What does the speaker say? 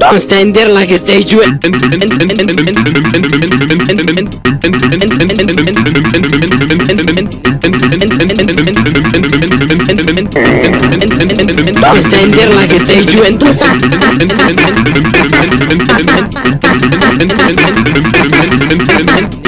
Don't stand there like a statue. Don't stand there like a statue and do something.